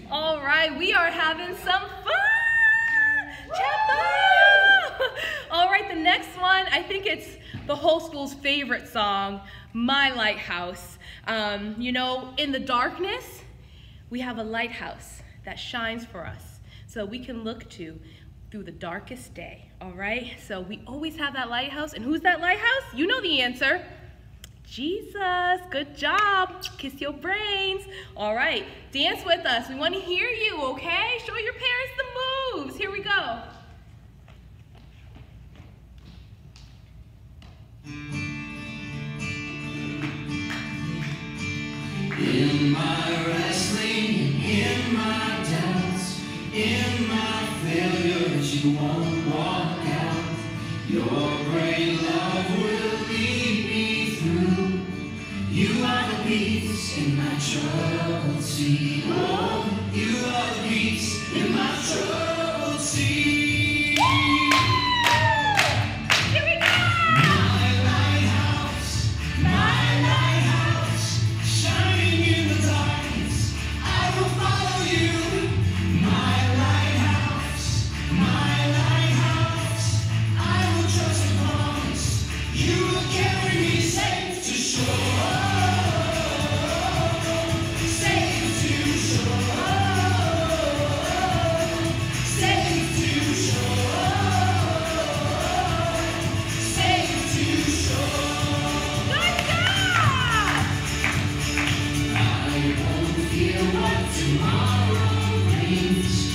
All right, we are having some fun. Chapel. All right, the next one, I think it's the whole school's favorite song, My Lighthouse. You know, in the darkness, we have a lighthouse that shines for us so we can look to through the darkest day, all right? So we always have that lighthouse, and who's that lighthouse? You know the answer. Jesus, good job. Kiss your brains. All right, dance with us. We want to hear you, okay? Show your parents the moves. Here we go. In my wrestling, in my doubts, in my failures, you won't walk out. Your great love will lead me through. You are the peace in my troubled sea. Oh, you are the peace in my troubled sea. Tomorrow brings